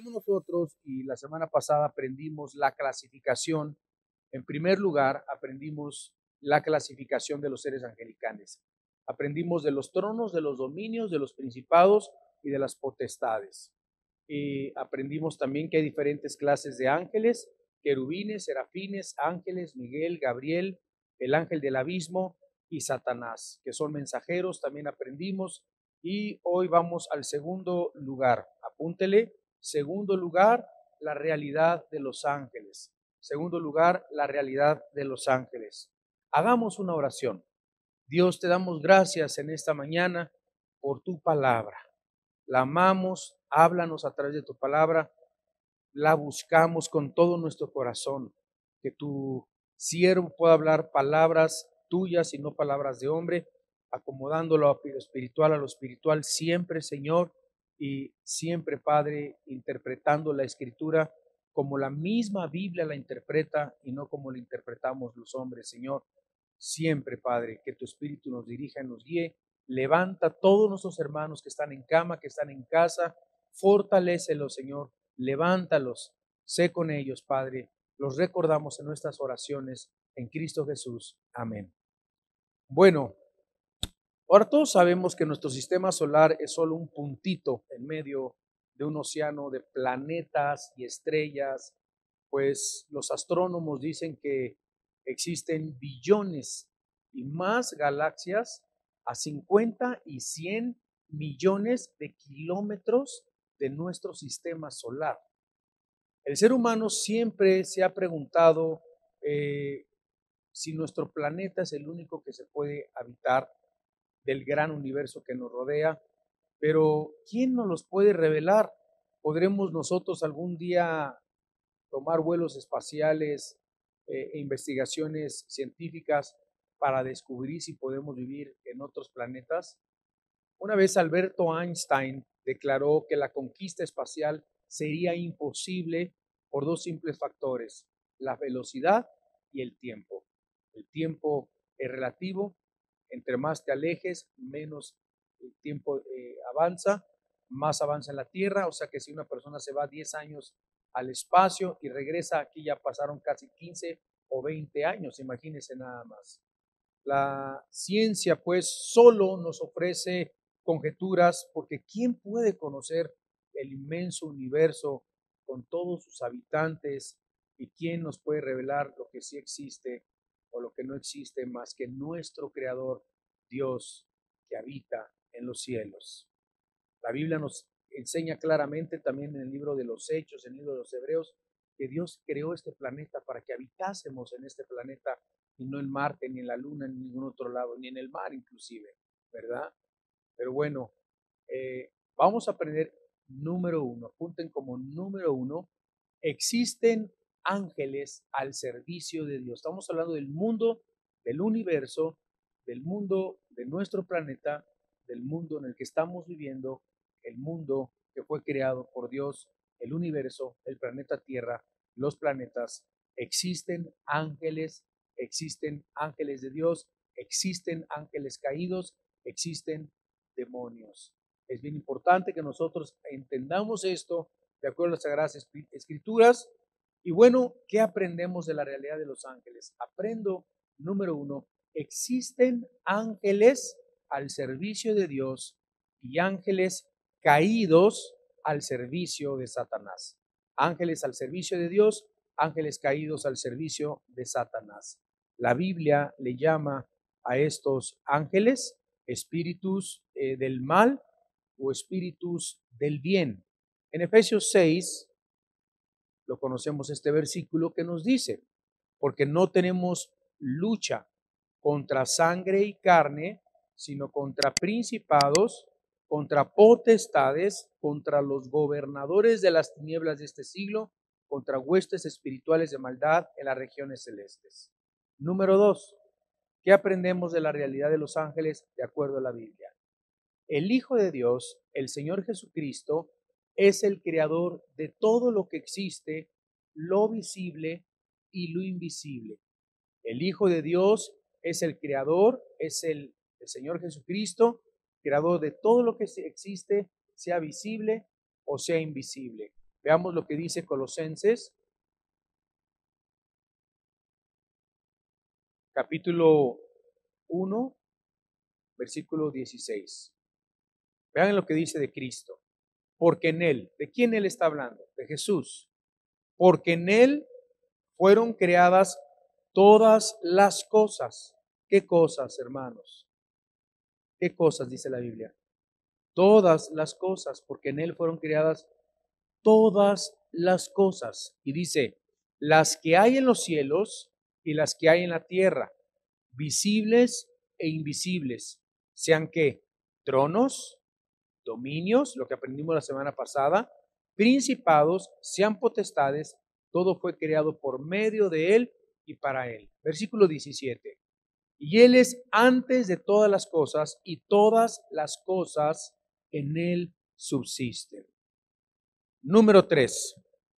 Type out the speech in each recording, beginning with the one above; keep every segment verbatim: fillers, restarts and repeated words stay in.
Empezamos nosotros y la semana pasada aprendimos la clasificación. En primer lugar, aprendimos la clasificación de los seres angelicales. Aprendimos de los tronos, de los dominios, de los principados y de las potestades. Y aprendimos también que hay diferentes clases de ángeles: querubines, serafines, ángeles, Miguel, Gabriel, el ángel del abismo y Satanás, que son mensajeros. También aprendimos. Y hoy vamos al segundo lugar. Apúntele: segundo lugar, la realidad de los ángeles. Segundo lugar, la realidad de los ángeles. Hagamos una oración. Dios, te damos gracias en esta mañana por tu palabra. La amamos, háblanos a través de tu palabra, la buscamos con todo nuestro corazón, que tu siervo pueda hablar palabras tuyas y no palabras de hombre, acomodándolo a lo espiritual a lo espiritual siempre, Señor, y siempre, Padre, interpretando la Escritura como la misma Biblia la interpreta y no como la interpretamos los hombres, Señor. Siempre, Padre, que tu Espíritu nos dirija y nos guíe. Levanta a todos nuestros hermanos que están en cama, que están en casa, fortalécelos, Señor, levántalos, sé con ellos, Padre. Los recordamos en nuestras oraciones en Cristo Jesús. Amén. Bueno, ahora todos sabemos que nuestro sistema solar es solo un puntito en medio de un océano de planetas y estrellas, pues los astrónomos dicen que existen billones y más galaxias a cincuenta y cien millones de kilómetros de nuestro sistema solar. El ser humano siempre se ha preguntado eh, si nuestro planeta es el único que se puede habitar del gran universo que nos rodea, pero ¿quién nos los puede revelar? ¿Podremos nosotros algún día tomar vuelos espaciales eh, e investigaciones científicas para descubrir si podemos vivir en otros planetas? Una vez Alberto Einstein declaró que la conquista espacial sería imposible por dos simples factores: la velocidad y el tiempo. El tiempo es relativo, entre más te alejes, menos el tiempo eh, avanza, más avanza en la Tierra. O sea que si una persona se va diez años al espacio y regresa, aquí ya pasaron casi quince o veinte años, imagínense nada más. La ciencia pues solo nos ofrece conjeturas, porque ¿quién puede conocer el inmenso universo con todos sus habitantes? ¿Y quién nos puede revelar lo que sí existe o lo que no existe más que nuestro Creador, Dios, que habita en los cielos? La Biblia nos enseña claramente también en el libro de los Hechos, en el libro de los Hebreos, que Dios creó este planeta para que habitásemos en este planeta y no en Marte, ni en la Luna, ni en ningún otro lado, ni en el mar inclusive, ¿verdad? Pero bueno, eh, vamos a aprender número uno, apunten como número uno: existen ángeles al servicio de Dios. Estamos hablando del mundo, del universo, del mundo de nuestro planeta, del mundo en el que estamos viviendo, el mundo que fue creado por Dios, el universo, el planeta Tierra, los planetas. Existen ángeles, existen ángeles de Dios, existen ángeles caídos, existen demonios. Es bien importante que nosotros entendamos esto de acuerdo a las Sagradas Escrituras. Y bueno, ¿qué aprendemos de la realidad de los ángeles? Aprendo, número uno, existen ángeles al servicio de Dios y ángeles caídos al servicio de Satanás. Ángeles al servicio de Dios, ángeles caídos al servicio de Satanás. La Biblia le llama a estos ángeles espíritus eh, del mal o espíritus del bien. En Efesios seis, lo conocemos este versículo que nos dice: porque no tenemos lucha contra sangre y carne, sino contra principados, contra potestades, contra los gobernadores de las tinieblas de este siglo, contra huestes espirituales de maldad en las regiones celestes. Número dos, ¿qué aprendemos de la realidad de los ángeles de acuerdo a la Biblia? El Hijo de Dios, el Señor Jesucristo, es el creador de todo lo que existe, lo visible y lo invisible. El Hijo de Dios es el creador, es el, el Señor Jesucristo, creador de todo lo que existe, sea visible o sea invisible. Veamos lo que dice Colosenses, capítulo uno, versículo dieciséis. Vean lo que dice de Cristo. Porque en Él, ¿de quién Él está hablando? De Jesús. Porque en Él fueron creadas todas las cosas. ¿Qué cosas, hermanos? ¿Qué cosas dice la Biblia? Todas las cosas, porque en Él fueron creadas todas las cosas. Y dice, las que hay en los cielos y las que hay en la tierra, visibles e invisibles, sean que tronos, dominios, lo que aprendimos la semana pasada, principados, sean potestades, todo fue creado por medio de Él y para Él. Versículo diecisiete. Y Él es antes de todas las cosas, y todas las cosas en Él subsisten. Número tres.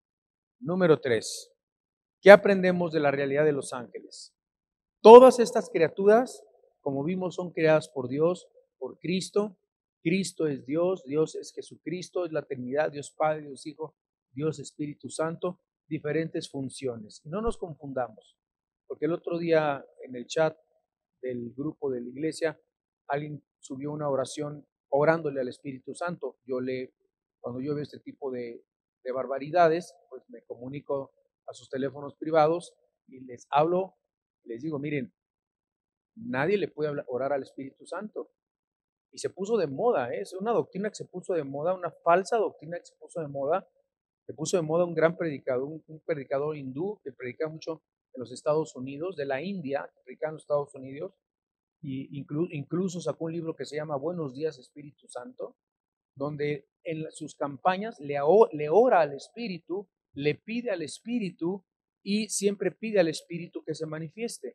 Número tres. ¿Qué aprendemos de la realidad de los ángeles? Todas estas criaturas, como vimos, son creadas por Dios, por Cristo. Cristo es Dios, Dios es Jesucristo, es la Trinidad, Dios Padre, Dios Hijo, Dios Espíritu Santo, diferentes funciones. No nos confundamos, porque el otro día en el chat del grupo de la iglesia, alguien subió una oración orándole al Espíritu Santo. Yo le, cuando yo veo este tipo de, de barbaridades, pues me comunico a sus teléfonos privados y les hablo, les digo, miren, nadie le puede hablar, orar al Espíritu Santo. Y se puso de moda, ¿eh? Es una doctrina que se puso de moda, una falsa doctrina que se puso de moda. Se puso de moda un gran predicador, un, un predicador hindú que predica mucho en los Estados Unidos, de la India, que predica en los Estados Unidos, y inclu, incluso sacó un libro que se llama Buenos Días Espíritu Santo, donde en sus campañas le, le ora al Espíritu, le pide al Espíritu y siempre pide al Espíritu que se manifieste.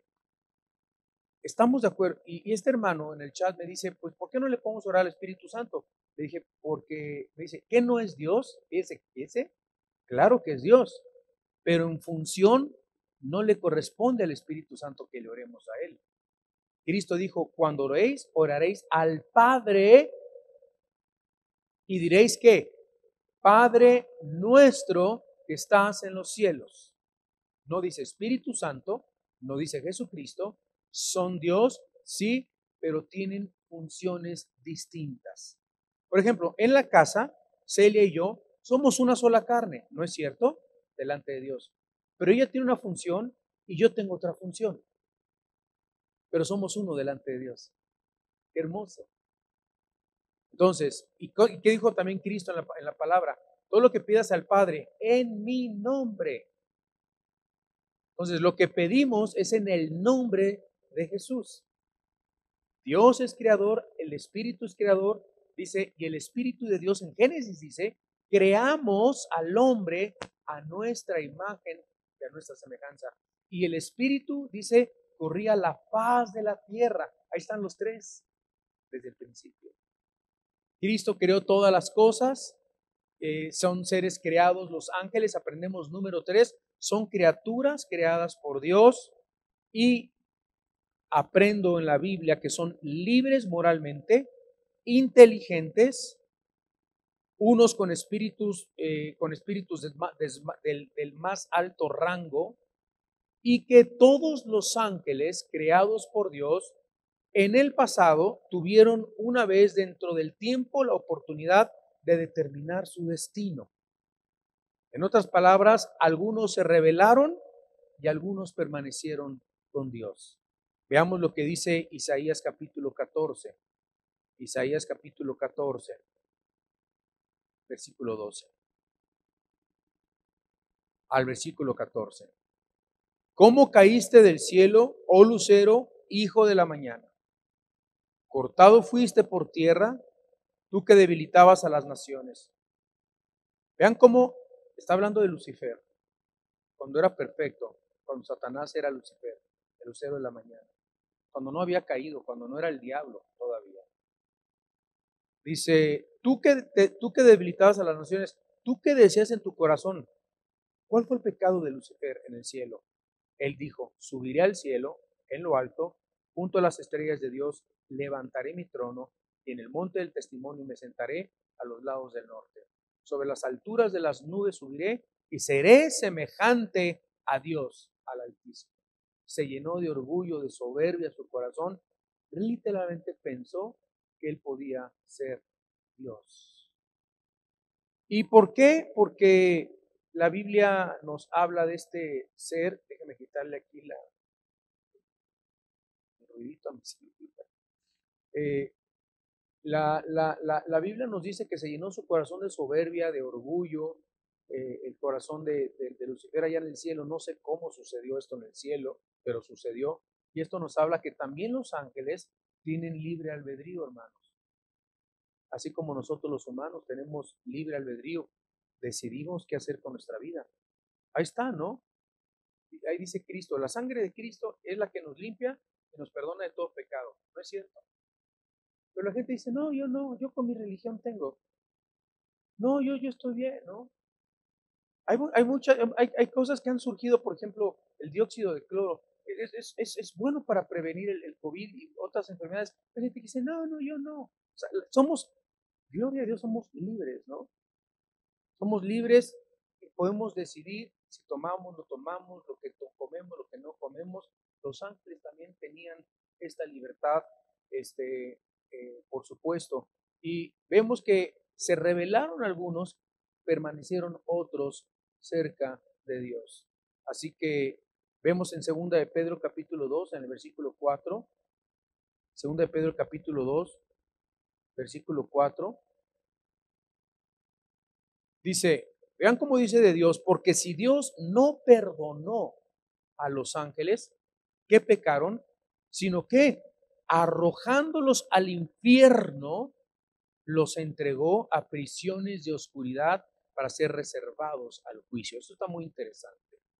Estamos de acuerdo. Y, y este hermano en el chat me dice, pues, ¿por qué no le podemos orar al Espíritu Santo? Le dije, porque, me dice, ¿qué no es Dios? Ese, ese, claro que es Dios, pero en función no le corresponde al Espíritu Santo que le oremos a Él. Cristo dijo, cuando oréis, oraréis al Padre y diréis que, Padre nuestro que estás en los cielos. No dice Espíritu Santo, no dice Jesucristo, son Dios, sí, pero tienen funciones distintas. Por ejemplo, en la casa, Celia y yo somos una sola carne, ¿no es cierto? Delante de Dios. Pero ella tiene una función y yo tengo otra función. Pero somos uno delante de Dios. Qué hermoso. Entonces, ¿y qué dijo también Cristo en la, en la palabra? Todo lo que pidas al Padre en mi nombre. Entonces, lo que pedimos es en el nombre de Jesús. Dios es creador, el Espíritu es creador, dice, y el Espíritu de Dios en Génesis dice, creamos al hombre a nuestra imagen y a nuestra semejanza. Y el Espíritu, dice, corría la paz de la tierra. Ahí están los tres, desde el principio. Cristo creó todas las cosas, eh, son seres creados, los ángeles, aprendemos número tres, son criaturas creadas por Dios y aprendo en la Biblia que son libres moralmente, inteligentes, unos con espíritus, eh, con espíritus del, del, del más alto rango, y que todos los ángeles creados por Dios en el pasado tuvieron una vez dentro del tiempo la oportunidad de determinar su destino. En otras palabras, algunos se rebelaron y algunos permanecieron con Dios. Veamos lo que dice Isaías capítulo catorce. Isaías capítulo catorce, versículo doce. Al versículo catorce. ¿Cómo caíste del cielo, oh lucero, hijo de la mañana? Cortado fuiste por tierra, tú que debilitabas a las naciones. Vean cómo está hablando de Lucifer, cuando era perfecto, cuando Satanás era Lucifer, el lucero de la mañana, cuando no había caído, cuando no era el diablo todavía. Dice, tú que, te, tú que debilitabas a las naciones, tú que decías en tu corazón, ¿cuál fue el pecado de Lucifer en el cielo? Él dijo, subiré al cielo, en lo alto, junto a las estrellas de Dios, levantaré mi trono y en el monte del testimonio me sentaré a los lados del norte. sobre las alturas de las nubes subiré y seré semejante a Dios, al Altísimo. Se llenó de orgullo, de soberbia su corazón. Literalmente pensó que él podía ser Dios. ¿Y por qué? Porque la Biblia nos habla de este ser. Déjeme quitarle aquí la, el ruidito a mi celular. Eh, la, la, la, la Biblia nos dice que se llenó su corazón de soberbia, de orgullo, eh, el corazón de, de, de Lucifer allá en el cielo. No sé cómo sucedió esto en el cielo, pero sucedió. Y esto nos habla que también los ángeles tienen libre albedrío, hermanos. Así como nosotros los humanos tenemos libre albedrío, decidimos qué hacer con nuestra vida. Ahí está, ¿no? Ahí dice Cristo, la sangre de Cristo es la que nos limpia y nos perdona de todo pecado. ¿No es cierto? Pero la gente dice, no, yo no, yo con mi religión tengo. No, yo, yo estoy bien, ¿no? Hay, hay, muchas, hay, hay cosas que han surgido, por ejemplo, el dióxido de cloro. Es, es, es, es bueno para prevenir el, el COVID y otras enfermedades. Hay gente que dice, no, no, yo no. O sea, somos, gloria a Dios, somos libres, ¿no? Somos libres y podemos decidir si tomamos, no tomamos, lo que comemos, lo que no comemos. Los ángeles también tenían esta libertad, este, eh, por supuesto. Y vemos que se rebelaron algunos, permanecieron otros cerca de Dios. Así que vemos en segunda de Pedro capítulo dos, en el versículo cuatro, segunda de Pedro capítulo dos, versículo cuatro, dice, vean cómo dice de Dios, porque si Dios no perdonó a los ángeles que pecaron, sino que arrojándolos al infierno, los entregó a prisiones de oscuridad para ser reservados al juicio. Esto está muy interesante.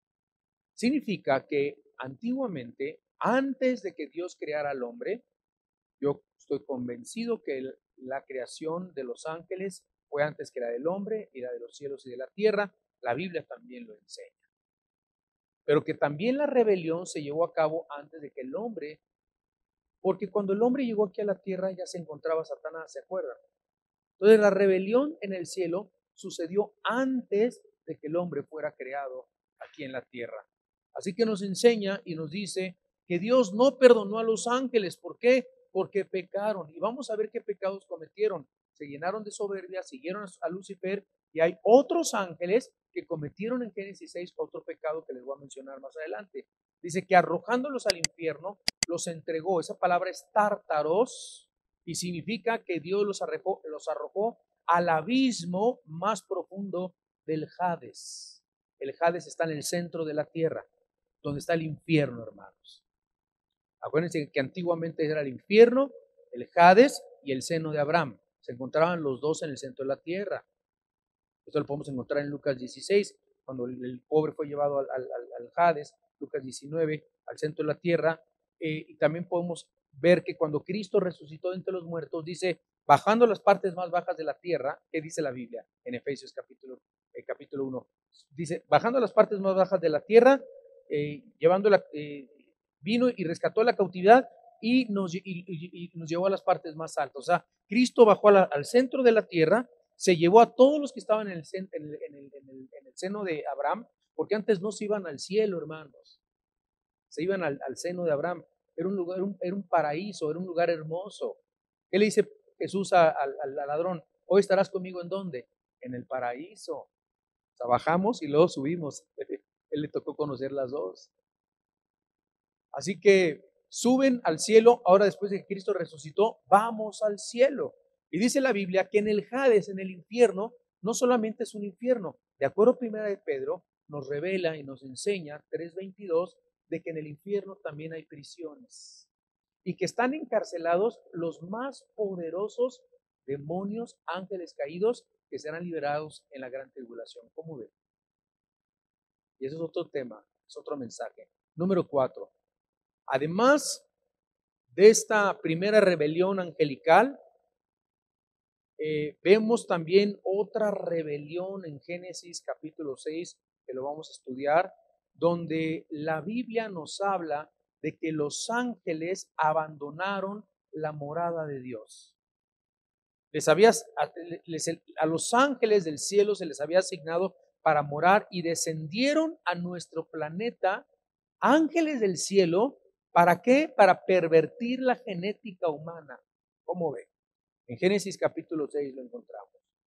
Significa que antiguamente, antes de que Dios creara al hombre, yo estoy convencido que el, la creación de los ángeles fue antes que la del hombre y la de los cielos y de la tierra. La Biblia también lo enseña. Pero que también la rebelión se llevó a cabo antes de que el hombre, porque cuando el hombre llegó aquí a la tierra ya se encontraba Satanás, ¿se acuerdan? Entonces la rebelión en el cielo sucedió antes de que el hombre fuera creado aquí en la tierra. Así que nos enseña y nos dice que Dios no perdonó a los ángeles. ¿Por qué? Porque pecaron. Y vamos a ver qué pecados cometieron. Se llenaron de soberbia, siguieron a Lucifer y hay otros ángeles que cometieron en Génesis seis otro pecado que les voy a mencionar más adelante. Dice que arrojándolos al infierno, los entregó. Esa palabra es tártaros y significa que Dios los arrojó, los arrojó al abismo más profundo del Hades. El Hades está en el centro de la tierra, donde está el infierno, hermanos. Acuérdense que antiguamente era el infierno, el Hades y el seno de Abraham. Se encontraban los dos en el centro de la tierra. Esto lo podemos encontrar en Lucas dieciséis, cuando el, el pobre fue llevado al, al, al Hades, Lucas diecinueve, al centro de la tierra. Eh, y también podemos ver que cuando Cristo resucitó entre los muertos, dice, bajando las partes más bajas de la tierra, ¿qué dice la Biblia? En Efesios capítulo, eh, capítulo uno. Dice, bajando las partes más bajas de la tierra, eh, llevando la, eh, vino y rescató la cautividad y nos, y, y, y nos llevó a las partes más altas. O sea, Cristo bajó a la, al centro de la tierra, se llevó a todos los que estaban en el, en, el, en, el, en, el, en el seno de Abraham, porque antes no se iban al cielo, hermanos, se iban al, al seno de Abraham. Era un lugar, un, era un paraíso, era un lugar hermoso. ¿Qué le dice Jesús al, al, al ladrón? Hoy estarás conmigo ¿en dónde? En el paraíso. O sea, bajamos y luego subimos. Él le tocó conocer las dos. Así que suben al cielo, ahora después de que Cristo resucitó, vamos al cielo. Y dice la Biblia que en el Hades, en el infierno, no solamente es un infierno. De acuerdo a primera de Pedro, nos revela y nos enseña, tres veintidós, de que en el infierno también hay prisiones. Y que están encarcelados los más poderosos demonios, ángeles caídos, que serán liberados en la gran tribulación. ¿Cómo ven? Y eso es otro tema, es otro mensaje. Número cuatro. Además de esta primera rebelión angelical, eh, vemos también otra rebelión en Génesis capítulo seis, que lo vamos a estudiar, donde la Biblia nos habla de que los ángeles abandonaron la morada de Dios. Les había, a, les, a los ángeles del cielo se les había asignado para morar y descendieron a nuestro planeta ángeles del cielo. ¿Para qué? Para pervertir la genética humana. ¿Cómo ve? En Génesis capítulo seis lo encontramos.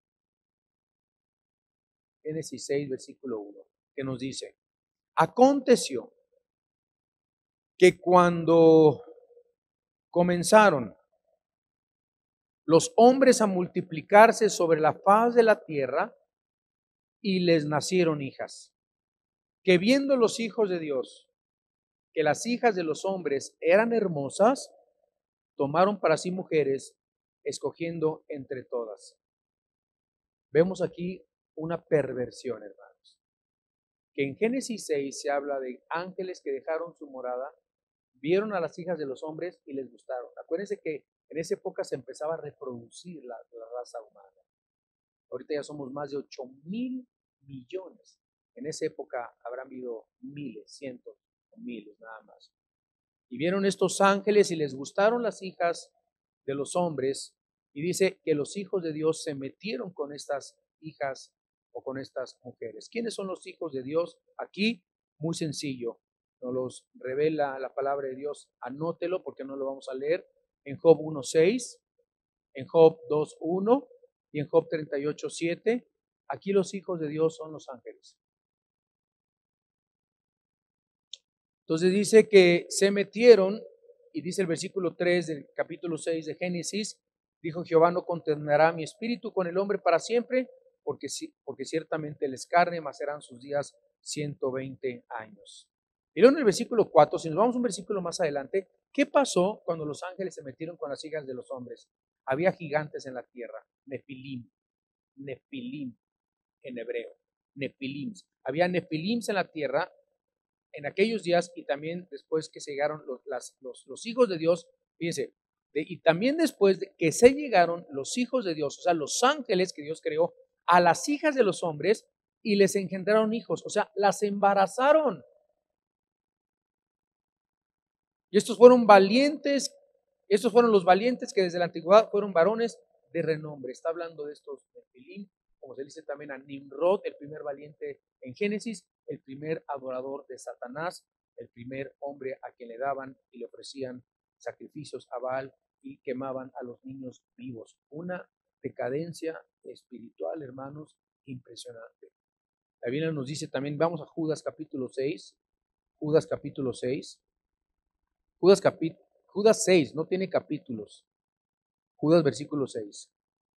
Génesis seis, versículo uno, que nos dice: aconteció que cuando comenzaron los hombres a multiplicarse sobre la faz de la tierra, y les nacieron hijas, que viendo los hijos de Dios que las hijas de los hombres eran hermosas, tomaron para sí mujeres, escogiendo entre todas. Vemos aquí una perversión, hermanos, que en Génesis seis se habla de ángeles que dejaron su morada, vieron a las hijas de los hombres y les gustaron. Acuérdense que en esa época se empezaba a reproducir la, la raza humana. Ahorita ya somos más de ocho mil millones. En esa época habrán habido miles, cientos o miles nada más. Y vieron estos ángeles y les gustaron las hijas de los hombres. Y dice que los hijos de Dios se metieron con estas hijas o con estas mujeres. ¿Quiénes son los hijos de Dios? Aquí, muy sencillo. Nos los revela la palabra de Dios. Anótelo porque no lo vamos a leer. En Job uno seis, en Job dos uno y en Job treinta y ocho siete. Aquí los hijos de Dios son los ángeles. Entonces dice que se metieron, y dice el versículo tres del capítulo seis de Génesis: dijo Jehová, no contenderá mi espíritu con el hombre para siempre, porque, porque ciertamente él es carne, mas serán sus días ciento veinte años. Y luego en el versículo cuatro, si nos vamos un versículo más adelante, ¿qué pasó cuando los ángeles se metieron con las hijas de los hombres? Había gigantes en la tierra, nefilim, nefilim en hebreo, nefilims. Había nefilims en la tierra en aquellos días, y también después que se llegaron los, las, los, los hijos de Dios, fíjense, de, y también después de que se llegaron los hijos de Dios, o sea, los ángeles que Dios creó, a las hijas de los hombres y les engendraron hijos, o sea, las embarazaron. Y estos fueron valientes, estos fueron los valientes que desde la antigüedad fueron varones de renombre. Está hablando de estos Nefilim, como se dice también a Nimrod, el primer valiente en Génesis, el primer adorador de Satanás, el primer hombre a quien le daban y le ofrecían sacrificios a Baal y quemaban a los niños vivos. Una decadencia espiritual, hermanos, impresionante. La Biblia nos dice también, vamos a Judas capítulo seis, Judas capítulo seis, Judas, capi, Judas seis, no tiene capítulos. Judas versículo seis.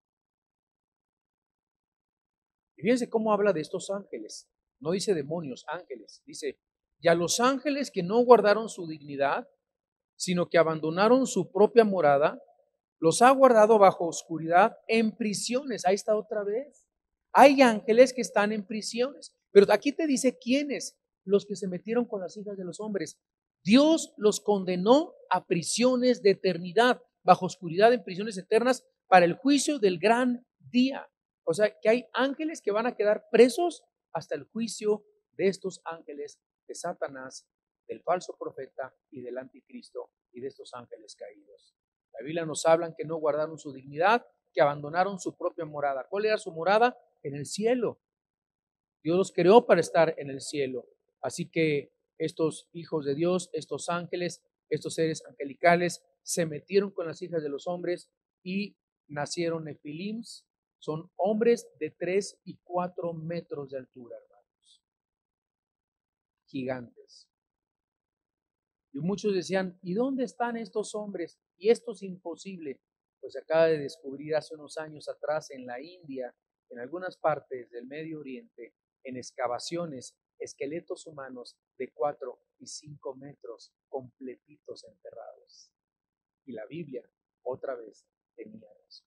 Y fíjense cómo habla de estos ángeles. No dice demonios, ángeles. Dice, y a los ángeles que no guardaron su dignidad, sino que abandonaron su propia morada, los ha guardado bajo oscuridad en prisiones. Ahí está otra vez. Hay ángeles que están en prisiones. Pero aquí te dice quiénes, los que se metieron con las hijas de los hombres. Dios los condenó a prisiones de eternidad, bajo oscuridad en prisiones eternas, para el juicio del gran día. O sea, que hay ángeles que van a quedar presos hasta el juicio de estos ángeles de Satanás, del falso profeta y del anticristo y de estos ángeles caídos. La Biblia nos habla que no guardaron su dignidad, que abandonaron su propia morada. ¿Cuál era su morada? En el cielo. Dios los creó para estar en el cielo. Así que estos hijos de Dios, estos ángeles, estos seres angelicales, se metieron con las hijas de los hombres y nacieron nefilims. Son hombres de tres y cuatro metros de altura, hermanos. Gigantes. Y muchos decían, ¿y dónde están estos hombres? Y esto es imposible. Pues se acaba de descubrir hace unos años atrás en la India, en algunas partes del Medio Oriente, en excavaciones, esqueletos humanos de cuatro y cinco metros completitos enterrados. Y la Biblia, otra vez, tenía eso.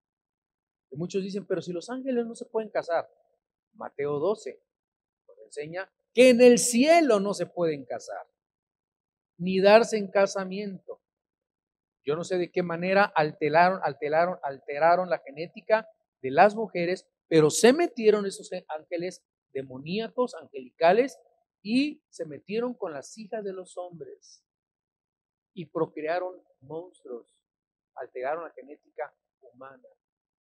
Y muchos dicen, pero si los ángeles no se pueden casar, Mateo doce nos enseña que en el cielo no se pueden casar, ni darse en casamiento. Yo no sé de qué manera alteraron, alteraron, alteraron la genética de las mujeres, pero se metieron esos ángeles demoníacos, angelicales, y se metieron con las hijas de los hombres y procrearon monstruos, alteraron la genética humana.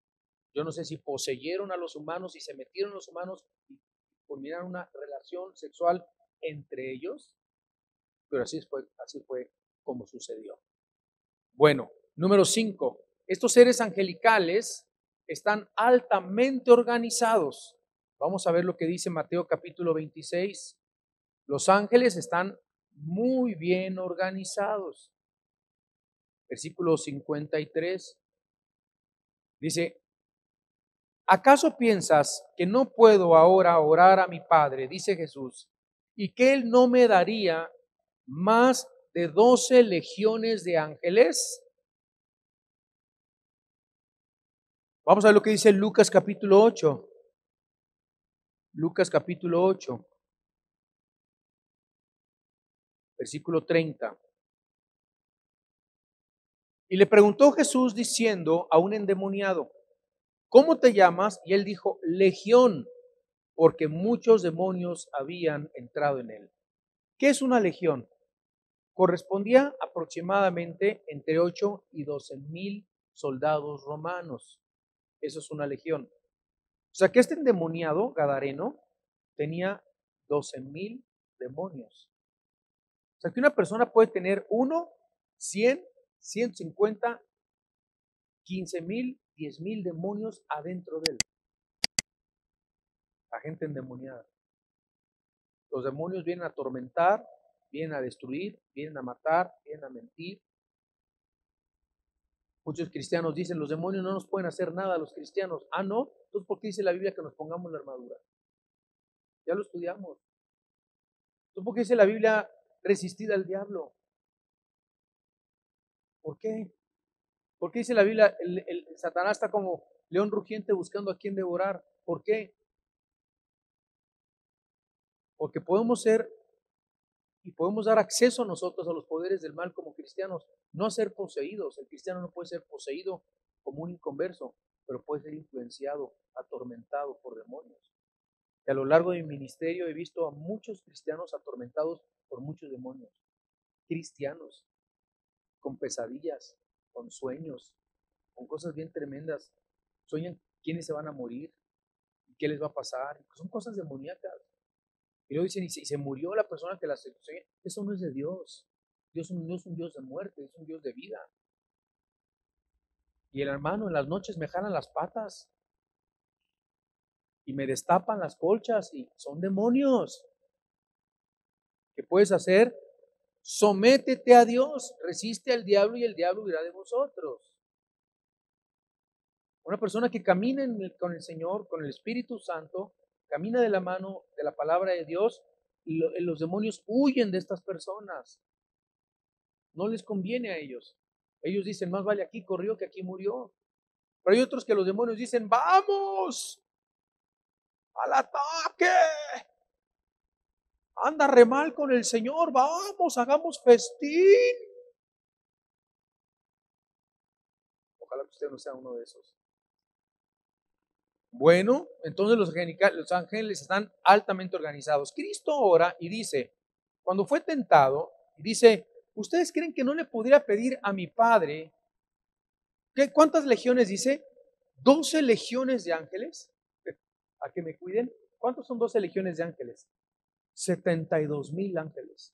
Yo no sé si poseyeron a los humanos y se metieron los humanos y culminaron una relación sexual entre ellos, pero así fue, así fue como sucedió. Bueno, número cinco. Estos seres angelicales están altamente organizados. Vamos a ver lo que dice Mateo capítulo veintiséis. Los ángeles están muy bien organizados. Versículo cincuenta y tres. Dice, ¿acaso piensas que no puedo ahora orar a mi Padre, dice Jesús, y que Él no me daría más de doce legiones de ángeles? Vamos a ver lo que dice Lucas capítulo ocho. Lucas capítulo ocho, versículo treinta. Y le preguntó Jesús diciendo a un endemoniado, ¿cómo te llamas? Y él dijo, Legión, porque muchos demonios habían entrado en él. ¿Qué es una legión? Correspondía aproximadamente entre ocho y doce mil soldados romanos. Eso es una legión. O sea que este endemoniado gadareno tenía doce mil demonios. O sea que una persona puede tener uno, cien, ciento cincuenta, quince mil, diez mil demonios adentro de él. La gente endemoniada. Los demonios vienen a atormentar, vienen a destruir, vienen a matar, vienen a mentir. Muchos cristianos dicen, los demonios no nos pueden hacer nada a los cristianos. Ah, ¿no? Entonces, ¿por qué dice la Biblia que nos pongamos la armadura? Ya lo estudiamos. Entonces, ¿por qué dice la Biblia resistir al diablo? ¿Por qué? ¿Por qué dice la Biblia, el, el, el Satanás está como león rugiente buscando a quien devorar? ¿Por qué? Porque podemos ser y podemos dar acceso nosotros a los poderes del mal como cristianos, no a ser poseídos. El cristiano no puede ser poseído como un inconverso, pero puede ser influenciado, atormentado por demonios. Y a lo largo de mi ministerio he visto a muchos cristianos atormentados por muchos demonios. Cristianos, con pesadillas, con sueños, con cosas bien tremendas. Sueñan quiénes se van a morir, qué les va a pasar. Son cosas demoníacas. Y luego dicen, y se, y se murió la persona que la sueña. Eso no es de Dios. Dios no es un Dios de muerte, es un Dios de vida. Y el hermano, en las noches me jalan las patas y me destapan las colchas y son demonios. ¿Qué puedes hacer? Sométete a Dios, resiste al diablo y el diablo huirá de vosotros. Una persona que camina en el, con el Señor, con el Espíritu Santo, camina de la mano de la palabra de Dios, y lo, los demonios huyen de estas personas. No les conviene a ellos. Ellos dicen, más vale aquí corrió que aquí murió. Pero hay otros que los demonios dicen, vamos al ataque. Anda re mal con el Señor, vamos, hagamos festín. Ojalá que usted no sea uno de esos. Bueno, entonces los, los ángeles están altamente organizados. Cristo ora y dice, cuando fue tentado, dice, ¿ustedes creen que no le pudiera pedir a mi Padre? ¿Qué, ¿Cuántas legiones dice? ¿doce legiones de ángeles? ¿A que me cuiden? ¿Cuántos son doce legiones de ángeles? setenta y dos mil ángeles.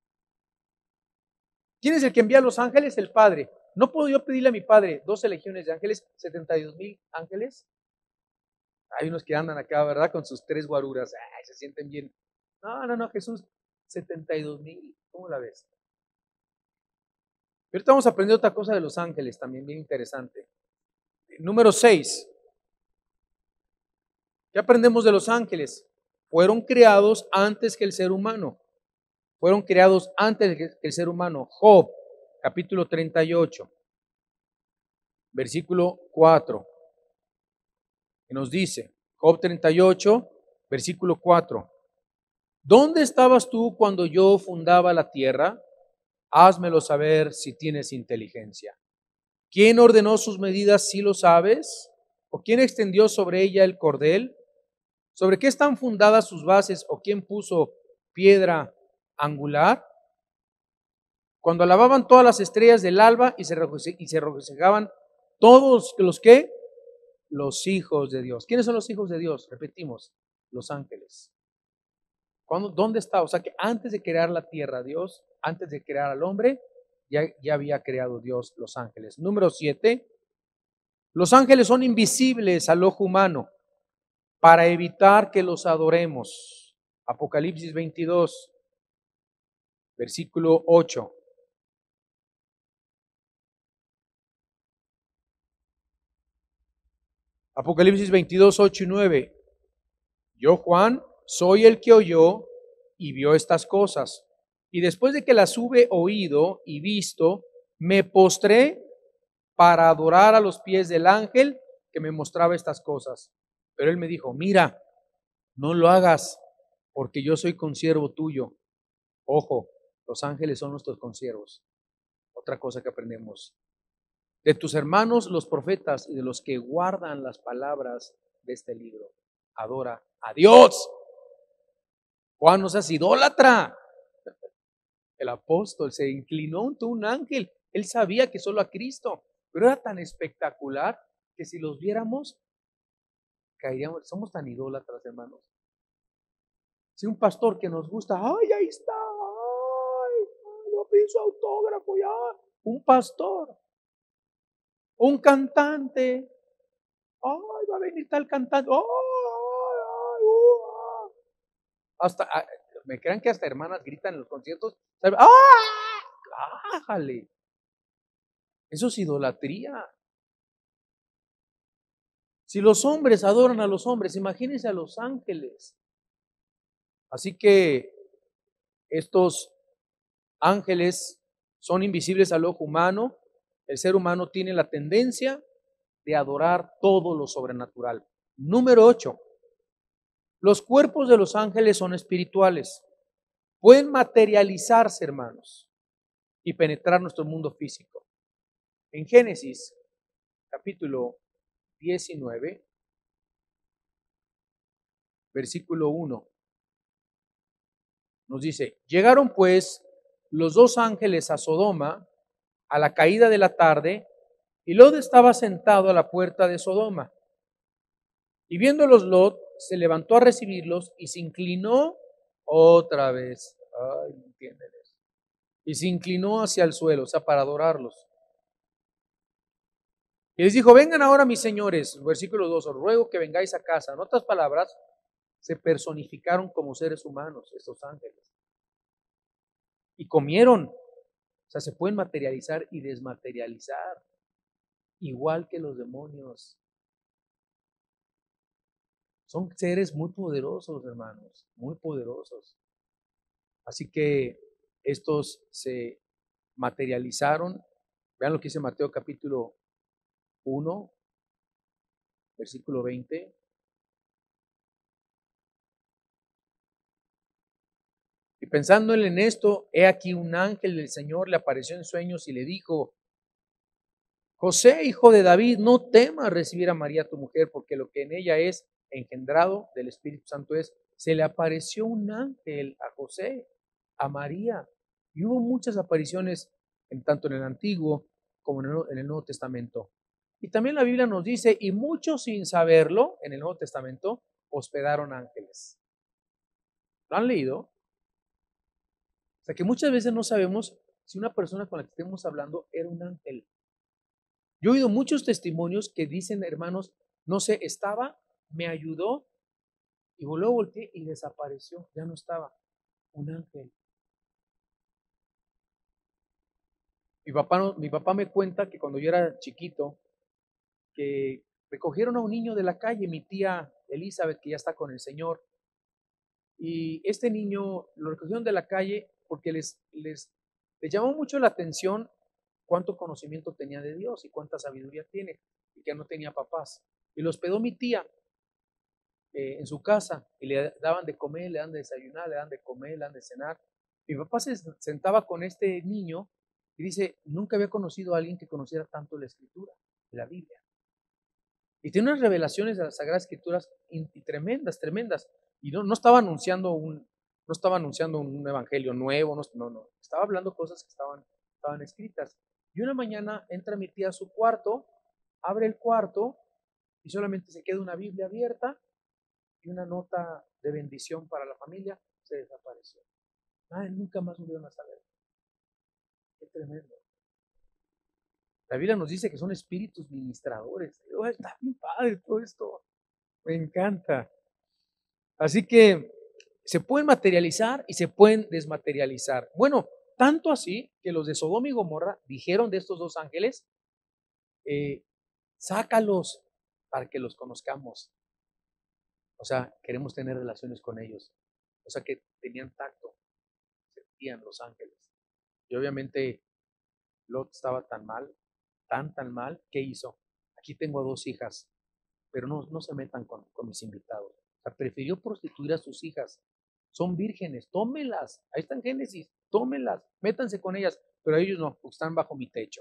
¿Quién es el que envía a los ángeles? El Padre. ¿No puedo yo pedirle a mi Padre doce legiones de ángeles, setenta y dos mil ángeles? Hay unos que andan acá, ¿verdad? Con sus tres guaruras. Ay, se sienten bien. No, no, no, Jesús, setenta y dos mil. ¿Cómo la ves? Ahorita vamos a aprender otra cosa de los ángeles, también bien interesante. Número seis. ¿Qué aprendemos de los ángeles? Fueron creados antes que el ser humano. Fueron creados antes que el ser humano. Job, capítulo treinta y ocho, versículo cuatro. Que nos dice, Job treinta y ocho, versículo cuatro. ¿Dónde estabas tú cuando yo fundaba la tierra? Házmelo saber si tienes inteligencia. ¿Quién ordenó sus medidas si lo sabes? ¿O quién extendió sobre ella el cordel? ¿Sobre qué están fundadas sus bases? ¿O quién puso piedra angular? Cuando alababan todas las estrellas del alba y se regocijaban todos los que los hijos de Dios. ¿Quiénes son los hijos de Dios? Repetimos, los ángeles. ¿Cuándo, ¿Dónde está? O sea que antes de crear la tierra, Dios, antes de crear al hombre, ya, ya había creado Dios los ángeles. Número siete, los ángeles son invisibles al ojo humano para evitar que los adoremos. Apocalipsis veintidós, versículo ocho. Apocalipsis veintidós, ocho y nueve. Yo, Juan, soy el que oyó y vio estas cosas. Y después de que las hube oído y visto, me postré para adorar a los pies del ángel que me mostraba estas cosas. Pero él me dijo, mira, no lo hagas, porque yo soy consiervo tuyo. Ojo, los ángeles son nuestros consiervos. Otra cosa que aprendemos. De tus hermanos los profetas y de los que guardan las palabras de este libro. Adora a Dios. Juan, no seas idólatra. El apóstol se inclinó ante un ángel. Él sabía que solo a Cristo, pero era tan espectacular que si los viéramos, caeríamos. Somos tan idólatras, hermanos. Si un pastor que nos gusta, ay, ahí está, ay, yo pido su autógrafo ya. Un pastor, un cantante, ay, va a venir tal cantante, ay, ay, uh, ah. Hasta, ah, me crean que hasta hermanas gritan en los conciertos, ¡ah! ¡Ájale! Eso es idolatría. Si los hombres adoran a los hombres, imagínense a los ángeles. Así que estos ángeles son invisibles al ojo humano. El ser humano tiene la tendencia de adorar todo lo sobrenatural. Número ocho. Los cuerpos de los ángeles son espirituales. Pueden materializarse, hermanos, y penetrar nuestro mundo físico. En Génesis, capítulo diecinueve, versículo uno, nos dice, llegaron pues los dos ángeles a Sodoma a la caída de la tarde, y Lot estaba sentado a la puerta de Sodoma. Y viéndolos Lot, se levantó a recibirlos y se inclinó otra vez. Ay, no entienden eso. Y se inclinó hacia el suelo, o sea, para adorarlos. Y les dijo, vengan ahora mis señores, versículo dos, os ruego que vengáis a casa. En otras palabras, se personificaron como seres humanos estos ángeles. Y comieron. O sea, se pueden materializar y desmaterializar. Igual que los demonios. Son seres muy poderosos, hermanos. Muy poderosos. Así que estos se materializaron. Vean lo que dice Mateo capítulo uno, versículo veinte. Y pensando él en esto, he aquí un ángel del Señor le apareció en sueños y le dijo, José, hijo de David, no temas recibir a María tu mujer, porque lo que en ella es engendrado del Espíritu Santo es, se le apareció un ángel a José, a María, y hubo muchas apariciones en tanto en el Antiguo como en el, en el Nuevo Testamento. Y también la Biblia nos dice, y muchos sin saberlo, en el Nuevo Testamento, hospedaron ángeles. ¿Lo han leído? O sea que muchas veces no sabemos si una persona con la que estemos hablando era un ángel. Yo he oído muchos testimonios que dicen, hermanos, no sé, estaba, me ayudó, y luego volteé y desapareció, ya no estaba. Un ángel. Mi papá, no, mi papá me cuenta que cuando yo era chiquito, que recogieron a un niño de la calle, mi tía Elizabeth, que ya está con el Señor, y este niño lo recogieron de la calle porque les, les, les llamó mucho la atención cuánto conocimiento tenía de Dios y cuánta sabiduría tiene, y que no tenía papás. Y lo hospedó mi tía eh, en su casa, y le daban de comer, le dan de desayunar, le dan de comer, le dan de cenar. Mi papá se sentaba con este niño y dice, nunca había conocido a alguien que conociera tanto la Escritura, la Biblia. Y tiene unas revelaciones de las Sagradas Escrituras y tremendas, tremendas. Y no, no estaba anunciando un, no estaba anunciando un evangelio nuevo, no, no, no. Estaba hablando cosas que estaban, estaban escritas. Y una mañana entra mi tía a su cuarto, abre el cuarto y solamente se queda una Biblia abierta y una nota de bendición para la familia, se desapareció. Ay, nunca más volvieron a saber. Qué tremendo. La Biblia nos dice que son espíritus ministradores. Oh, está bien padre todo esto. Me encanta. Así que se pueden materializar y se pueden desmaterializar. Bueno, tanto así que los de Sodoma y Gomorra dijeron de estos dos ángeles, eh, sácalos para que los conozcamos. O sea, queremos tener relaciones con ellos. O sea, que tenían tacto, sentían los ángeles. Y obviamente Lot estaba tan mal, tan, tan mal, ¿qué hizo? Aquí tengo a dos hijas, pero no, no se metan con, con mis invitados. O sea, prefirió prostituir a sus hijas. Son vírgenes, tómenlas. Ahí está en Génesis, tómenlas, métanse con ellas, pero ellos no, porque están bajo mi techo.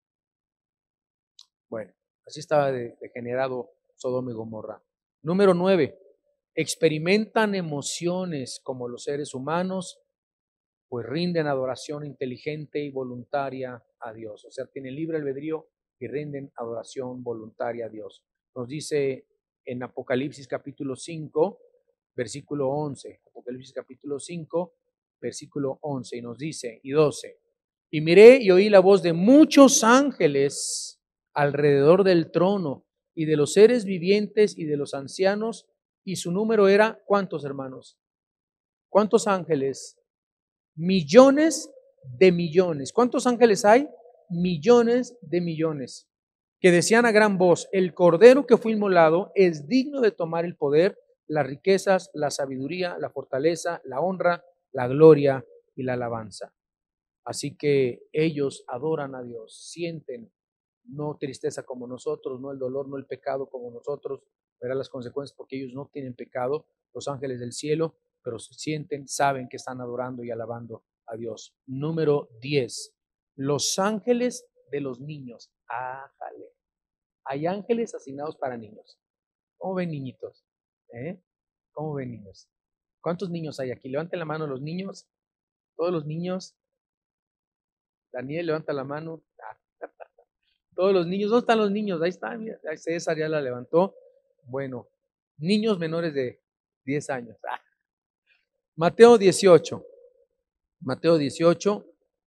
Bueno, así estaba de- degenerado Sodoma y Gomorra. Número nueve, experimentan emociones como los seres humanos, pues rinden adoración inteligente y voluntaria a Dios. O sea, tienen libre albedrío y rinden adoración voluntaria a Dios. Nos dice en Apocalipsis capítulo cinco, versículo once. Apocalipsis capítulo cinco, versículo once. Y nos dice, y doce. Y miré y oí la voz de muchos ángeles alrededor del trono y de los seres vivientes y de los ancianos. Y su número era, ¿cuántos hermanos? ¿Cuántos ángeles? Millones de millones. ¿Cuántos ángeles hay? Millones de millones. Que decían a gran voz, el cordero que fue inmolado es digno de tomar el poder, las riquezas, la sabiduría, la fortaleza, la honra, la gloria y la alabanza. Así que ellos adoran a Dios, sienten no tristeza como nosotros, no el dolor, no el pecado como nosotros, verán las consecuencias porque ellos no tienen pecado, los ángeles del cielo, pero sienten, saben que están adorando y alabando a Dios. Número diez, los ángeles de los niños. Ájale. Hay ángeles asignados para niños. ¿Cómo ven, niñitos? ¿Eh? ¿Cómo ven, niños? ¿Cuántos niños hay aquí? Levanten la mano los niños. Todos los niños. Daniel, levanta la mano. Ah, todos los niños. ¿Dónde están los niños? Ahí está. Mira, César ya la levantó. Bueno, niños menores de diez años. Ah. Mateo dieciocho. Mateo dieciocho,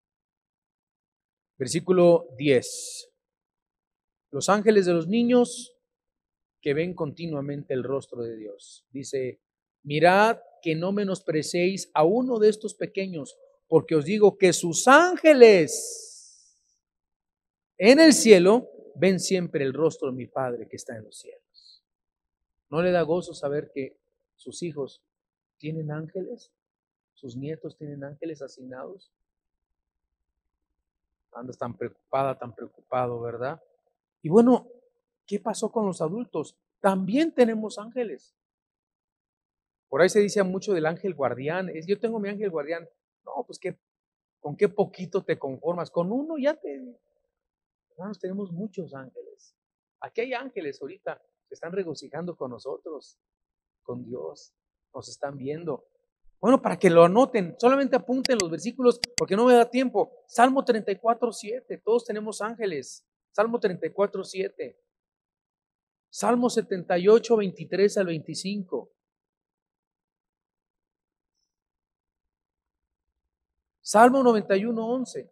versículo diez. Los ángeles de los niños que ven continuamente el rostro de Dios. Dice, mirad que no menosprecéis a uno de estos pequeños, porque os digo que sus ángeles en el cielo ven siempre el rostro de mi Padre que está en los cielos. ¿No le da gozo saber que sus hijos tienen ángeles? ¿Sus nietos tienen ángeles asignados? Andas tan preocupada, tan preocupado, ¿verdad? Y bueno, ¿qué pasó con los adultos? También tenemos ángeles. Por ahí se dice mucho del ángel guardián. Es, yo tengo mi ángel guardián. No, pues que con qué poquito te conformas. Con uno ya te... Hermanos, tenemos muchos ángeles. Aquí hay ángeles ahorita que están regocijando con nosotros, con Dios. Nos están viendo. Bueno, para que lo anoten, solamente apunten los versículos porque no me da tiempo. Salmo treinta y cuatro, siete. Todos tenemos ángeles. Salmo treinta y cuatro, siete. Salmo setenta y ocho, veintitrés al veinticinco. Salmo noventa y uno, once.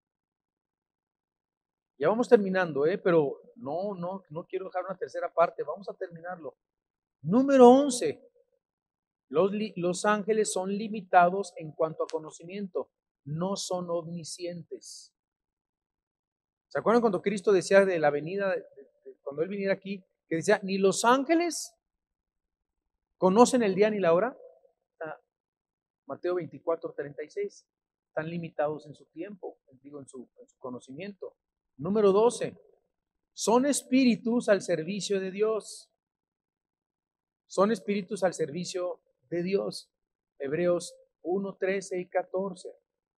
Ya vamos terminando, ¿eh? Pero no, no, no quiero dejar una tercera parte. Vamos a terminarlo. Número once. Los, los ángeles son limitados en cuanto a conocimiento. No son omniscientes. ¿Se acuerdan cuando Cristo decía de la venida, de, de, de, cuando Él viniera aquí, que decía, ni los ángeles conocen el día ni la hora? Ah, Mateo veinticuatro, treinta y seis. Están limitados en su tiempo, digo, en su, en su conocimiento. Número doce. Son espíritus al servicio de Dios. Son espíritus al servicio de Dios. Hebreos uno, trece y catorce.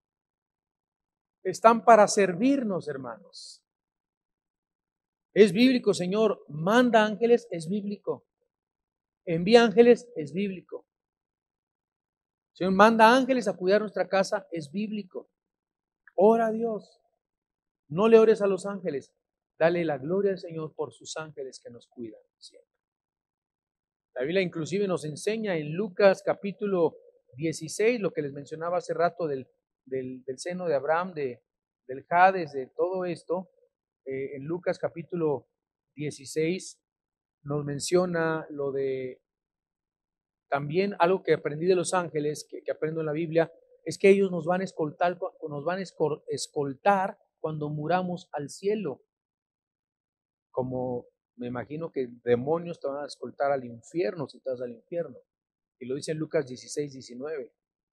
Están para servirnos, hermanos. Es bíblico, Señor. Manda ángeles, es bíblico. Envía ángeles, es bíblico. Señor, manda ángeles a cuidar nuestra casa, es bíblico. Ora a Dios. No le ores a los ángeles. Dale la gloria al Señor por sus ángeles que nos cuidan siempre. La Biblia inclusive nos enseña en Lucas capítulo dieciséis, lo que les mencionaba hace rato del, del, del seno de Abraham, de, del Hades, de todo esto. Eh, en Lucas capítulo dieciséis nos menciona lo de, también algo que aprendí de los ángeles, que, que aprendo en la Biblia, es que ellos nos van a escoltar, nos van a escoltar cuando muramos al cielo. Como me imagino que demonios te van a escoltar al infierno si te vas al infierno. Y lo dice en Lucas dieciséis, diecinueve.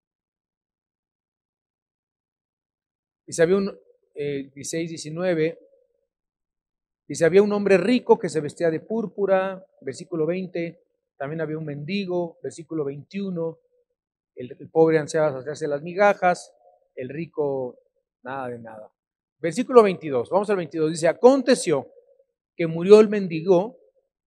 Dice, había un, eh, dieciséis, diecinueve, dice, había un hombre rico que se vestía de púrpura, versículo veinte, también había un mendigo, versículo veintiuno, el, el pobre ansiaba hacerse las migajas, el rico nada de nada. Versículo veintidós, vamos al veintidós, dice, aconteció que murió el mendigo,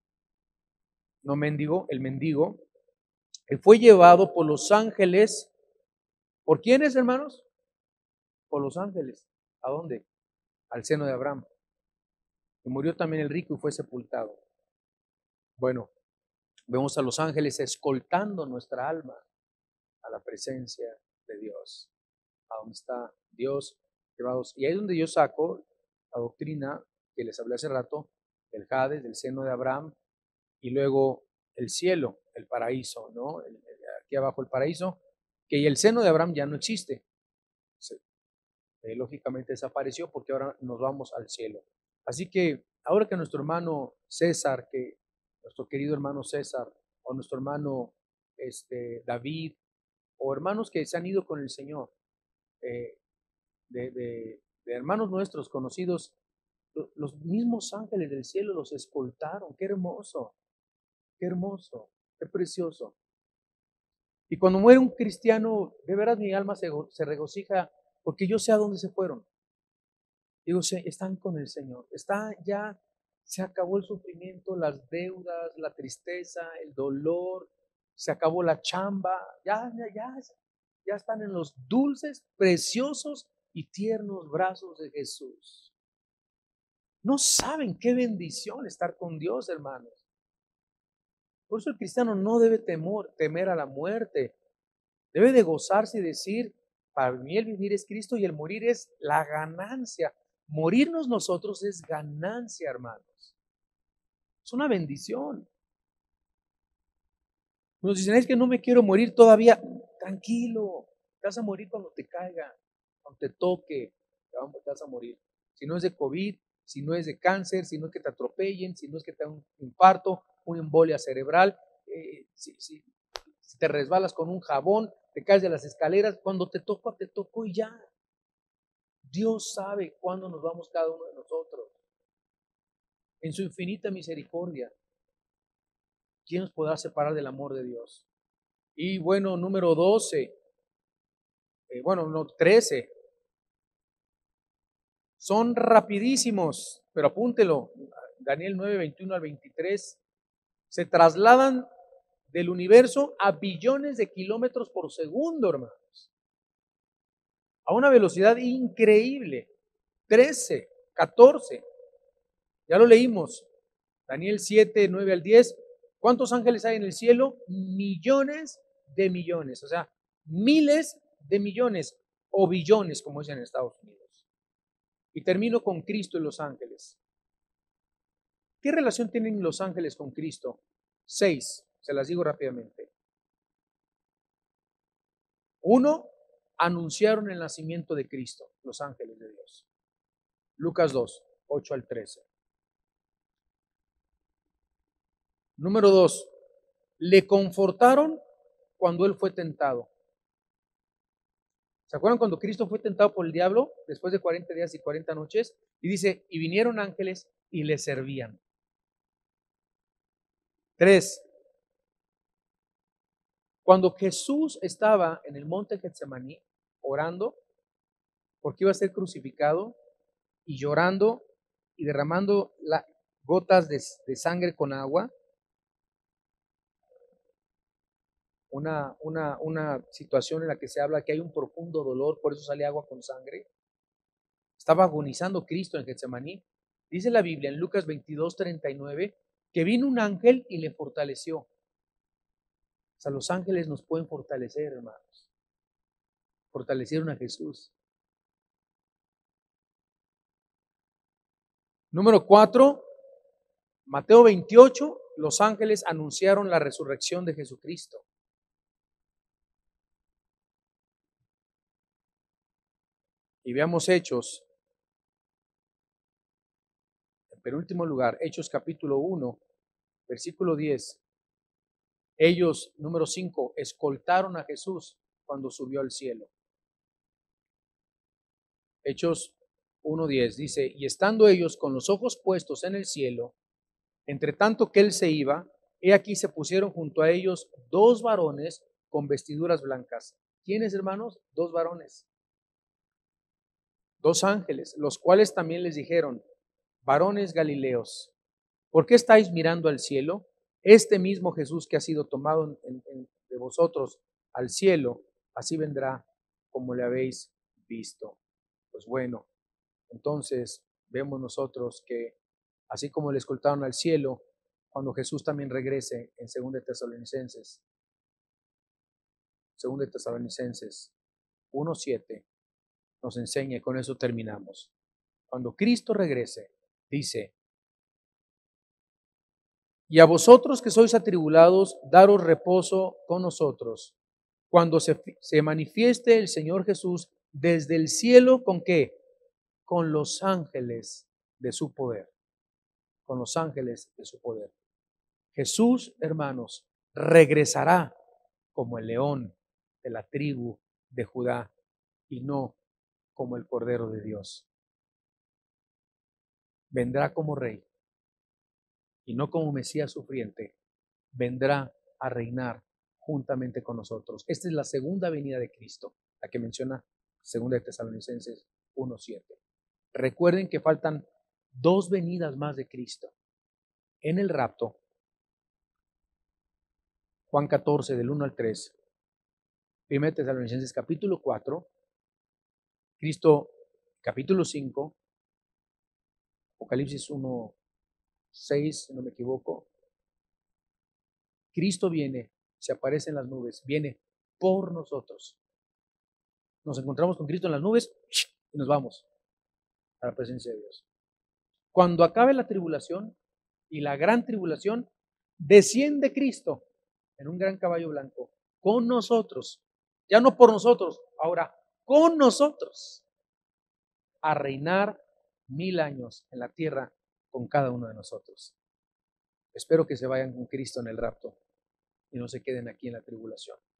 no mendigo, el mendigo, y fue llevado por los ángeles. ¿Por quiénes, hermanos? Por los ángeles. ¿A dónde? Al seno de Abraham. Y murió también el rico y fue sepultado. Bueno, vemos a los ángeles escoltando nuestra alma a la presencia de Dios. A donde está Dios, llevados. Y ahí es donde yo saco la doctrina que les hablé hace rato, del Hades, del seno de Abraham, y luego el cielo, el paraíso, ¿no? El, el, aquí abajo el paraíso, que el seno de Abraham ya no existe. Sí. Eh, lógicamente desapareció porque ahora nos vamos al cielo. Así que ahora que nuestro hermano César, que nuestro querido hermano César, o nuestro hermano este, David, o hermanos que se han ido con el Señor, eh, de, de, de hermanos nuestros conocidos, los mismos ángeles del cielo los escoltaron. Qué hermoso, qué hermoso, qué precioso. Y cuando muere un cristiano, de veras mi alma se, se regocija porque yo sé a dónde se fueron. Digo, están con el Señor. Está ya, se acabó el sufrimiento, las deudas, la tristeza, el dolor, se acabó la chamba. Ya, ya, ya, ya están en los dulces, preciosos y tiernos brazos de Jesús. No saben qué bendición estar con Dios, hermanos. Por eso el cristiano no debe temor, temer a la muerte. Debe de gozarse y decir, para mí el vivir es Cristo y el morir es la ganancia. Morirnos nosotros es ganancia, hermanos. Es una bendición. Nos dicen, es que no me quiero morir todavía. Tranquilo, te vas a morir cuando te caiga, cuando te toque, te vas a morir. Si no es de COVID, si no es de cáncer, si no es que te atropellen, si no es que te da un infarto, una embolia cerebral, eh, si, si, si te resbalas con un jabón, te caes de las escaleras, cuando te toca, te tocó y ya. Dios sabe cuándo nos vamos cada uno de nosotros. En su infinita misericordia, ¿quién nos podrá separar del amor de Dios? Y bueno, número doce, eh, bueno, no, trece. Son rapidísimos, pero apúntelo, Daniel nueve, veintiuno al veintitrés, se trasladan del universo a billones de kilómetros por segundo, hermanos, a una velocidad increíble. trece, catorce, ya lo leímos, Daniel siete, nueve al diez. ¿Cuántos ángeles hay en el cielo? Millones de millones, o sea, miles de millones o billones, como dicen en Estados Unidos. Y termino con Cristo y los ángeles. ¿Qué relación tienen los ángeles con Cristo? Seis, se las digo rápidamente. Uno, anunciaron el nacimiento de Cristo, los ángeles de Dios. Lucas dos, ocho al trece. Número dos, le confortaron cuando él fue tentado. ¿Se acuerdan cuando Cristo fue tentado por el diablo después de cuarenta días y cuarenta noches? Y dice, y vinieron ángeles y le servían. Tres, cuando Jesús estaba en el monte Getsemaní orando porque iba a ser crucificado y llorando y derramando la, gotas de, de sangre con agua, una, una, una situación en la que se habla que hay un profundo dolor, por eso sale agua con sangre. Estaba agonizando Cristo en Getsemaní Dice la Biblia en Lucas veintidós, treinta y nueve, que vino un ángel y le fortaleció. O sea, los ángeles nos pueden fortalecer, hermanos. Fortalecieron a Jesús. Número cuatro, Mateo veintiocho, los ángeles anunciaron la resurrección de Jesucristo. Y veamos Hechos, en penúltimo lugar, Hechos capítulo uno, versículo diez. Ellos, número cinco, escoltaron a Jesús cuando subió al cielo. Hechos uno diez dice, y estando ellos con los ojos puestos en el cielo, entre tanto que él se iba, he aquí se pusieron junto a ellos dos varones con vestiduras blancas. ¿Quiénes, hermanos? Dos varones. Dos ángeles, los cuales también les dijeron, varones galileos, ¿por qué estáis mirando al cielo? Este mismo Jesús que ha sido tomado en, en, de vosotros al cielo, así vendrá como le habéis visto. Pues bueno, entonces vemos nosotros que así como le escoltaron al cielo, cuando Jesús también regrese en segunda de Tesalonicenses, segunda de Tesalonicenses uno siete, nos enseña, y con eso terminamos. Cuando Cristo regrese, dice, y a vosotros que sois atribulados, daros reposo con nosotros, cuando se, se manifieste el Señor Jesús desde el cielo, ¿con qué? Con los ángeles de su poder, con los ángeles de su poder. Jesús, hermanos, regresará como el león de la tribu de Judá y no como el Cordero de Dios. Vendrá como rey y no como Mesías sufriente. Vendrá a reinar juntamente con nosotros. Esta es la segunda venida de Cristo, la que menciona segunda de Tesalonicenses uno siete. Recuerden que faltan dos venidas más de Cristo. En el rapto, Juan catorce, del uno al tres, primera de Tesalonicenses capítulo cuatro, Cristo capítulo cinco, Apocalipsis uno seis, si no me equivoco. Cristo viene, se aparece en las nubes, viene por nosotros. Nos encontramos con Cristo en las nubes y nos vamos a la presencia de Dios. Cuando acabe la tribulación y la gran tribulación, desciende Cristo en un gran caballo blanco con nosotros, ya no por nosotros, ahora con nosotros, a reinar mil años en la tierra con cada uno de nosotros. Espero que se vayan con Cristo en el rapto y no se queden aquí en la tribulación.